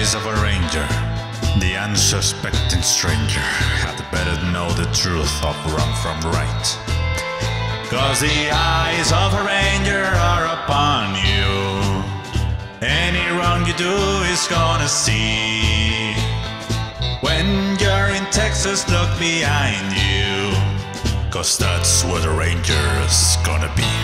eyes of a ranger, the unsuspecting stranger had better know the truth of wrong from right. 'Cause the eyes of a ranger are upon you. Any wrong you do is gonna see. When you're in Texas, look behind you, 'cause that's where the ranger's gonna be.